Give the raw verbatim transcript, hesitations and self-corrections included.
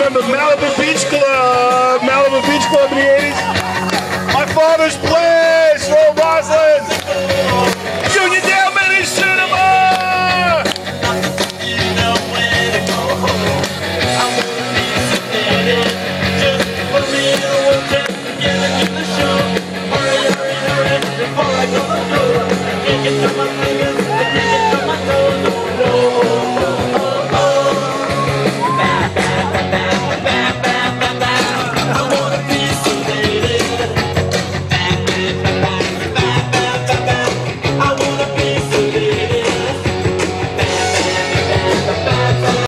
remember Malibu Beach Club, Malibu Beach Club in the eighties. My father's place, Roll Roslyn. Uniondale Mini Cinema. Before I go to the door, can't get to my fingers.